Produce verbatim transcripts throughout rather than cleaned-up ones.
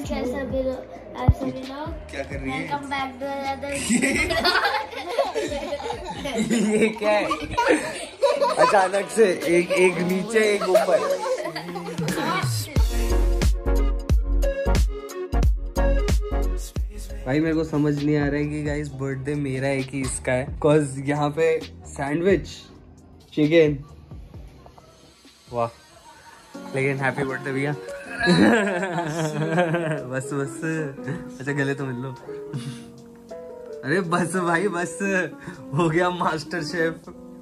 कैसे भी आप सभी लोग क्या कर रही है? Welcome back to another. ये क्या है? अचानक से एक एक नीचे एक ऊपर। भाई मेरे को समझ नहीं आ रहा है कि गाइस बर्थडे मेरा है कि इसका है, cause यहाँ पे सैंडविच, चिकन, वाह, लेकिन हैप्पी बर्थडे भैया। बस बस, अच्छा गले तो मिल लो। अरे बस भाई बस, हो गया मास्टर शेफ।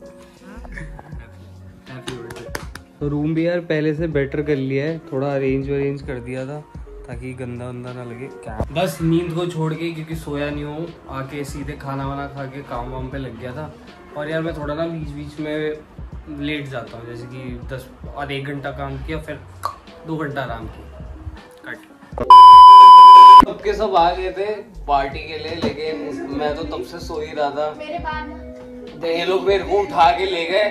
Happy birthday. तो रूम भी यार पहले से बेटर कर लिया है, थोड़ा अरेंज अरेंज कर दिया था ताकि गंदा वंदा ना लगे। क्या बस नींद को छोड़ के, क्योंकि सोया नहीं हूँ, आके सीधे खाना वाना खा के काम वाम पे लग गया था। और यार मैं थोड़ा ना बीच बीच में लेट जाता हूँ, जैसे कि दस और एक घंटा काम किया, फिर दो घंटा आराम किया, कट। सबके सब आ गए थे पार्टी के लिए, लेकिन मैं तो तब से सो ही रहा था। मेरे बाद ये लोग मेरे को उठा के ले गए।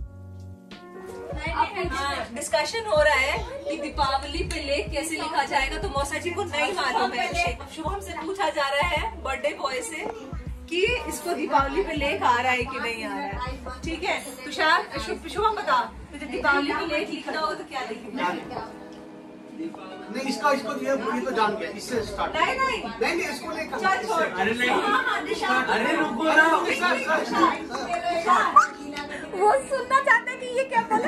डिस्कशन हो रहा है कि दीपावली पे लेख कैसे लिखा जाएगा, तो मौसा जी को नहीं मालूम है। शुभम से पूछा जा रहा है बर्थडे बॉय से कि इसको दीपावली पे लेख आ रहा है कि नहीं आ रहा है। ठीक है तुषार, शुभम बता, तुझे दीपावली पे लेख लिखना हो तो क्या लिखेगा? नहीं इसका इसको ये तो जान गया, इससे स्टार्ट। नहीं नहीं नहीं नहीं इसको लेकर। अरे नहीं, अरे रुको ना, वो सुनना चाहते हैं कि ये क्या बोला।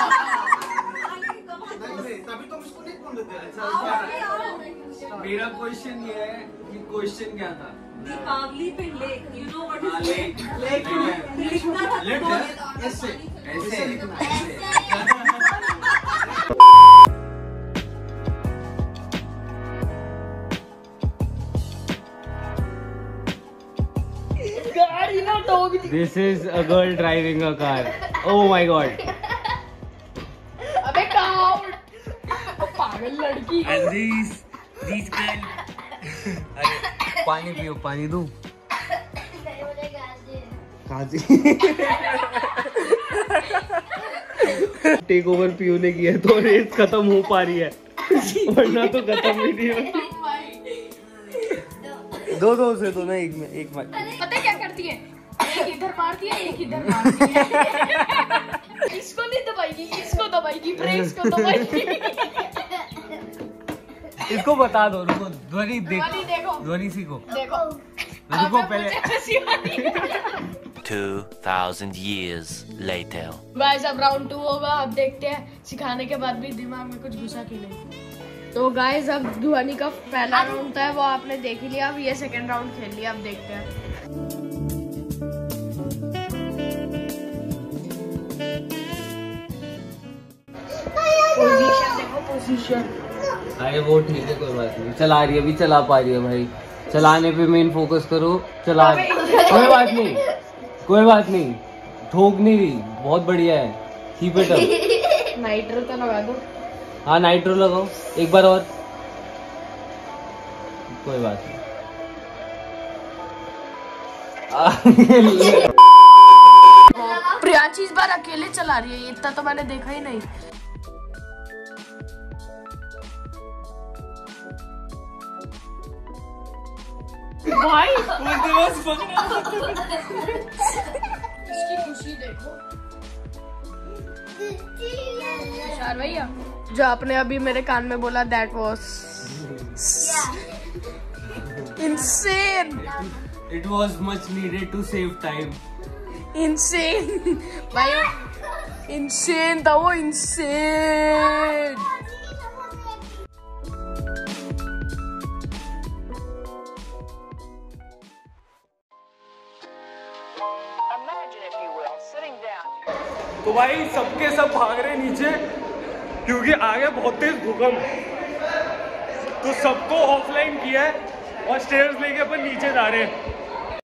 तभी तो इसको नहीं बोल देते। मेरा क्वेश्चन ये है कि क्वेश्चन क्या था? दीपावली पे लेख, यू नो व्हाट इज लेख? लेख लिखना था तो ऐसे ऐसे लिखना। This is a girl driving a car. Oh my god. अबे काउंट, पागल लड़की। And these these girl. अरे पानी पियो, पानी दूं? काजी। टेक ओवर पीयू ने किया तो रेस खत्म हो पा रही है, वरना तो खत्म ही नहीं हो। दो दो से दो ना, एक में एक में। पता है क्या करती है? एक इधर मारती है, एक इधर मारती है। इसको नहीं दबाएगी, इसको दबाएगी, ब्रेक्स को दबाएगी। इसको बता दो, रुको ध्वनि देखो, देखो, ध्वनि सीखो, देखो, रुको पहले। Two thousand years later. Guys अब राउंड टू होगा, अब देखते हैं सिखाने के बाद भी दिमाग में कुछ घुसा कि नहीं। तो गाइस अब ध्वनि का पहला राउंड था वो आपने देख ही लिया, अब ये सेकंड राउंड खेल लिया, अब देखते हैं। पोजीशन देखो, पोजीशन। अरे वो ठीक है, कोई बात नहीं, चला रही है, अभी चला पा रही है भाई, चलाने पे मेन फोकस करो, चला। कोई बात नहीं, कोई बात नहीं, ठोक नहीं रही, बहुत बढ़िया है, कीप इट अप। नाइट्रो तो लगा दो। हाँ नाइट्रो लगाओ एक बार और, कोई बात नहीं। प्रियांशी इस बार अकेले चला रही है, इतना तो मैंने देखा ही नहीं। भाई इसकी खुशी देखो तुषार भैया, जो आपने अभी मेरे कान में बोला, that was insane. It was much needed to save time. Insane भाई, इनसेन था वो, इनसेन। तो भाई सबके सब भाग रहे नीचे, क्योंकि आगे बहुत तेज भूकंप है, तो सबको ऑफलाइन किया है और स्टेयर्स लेके अपन नीचे जा रहे हैं।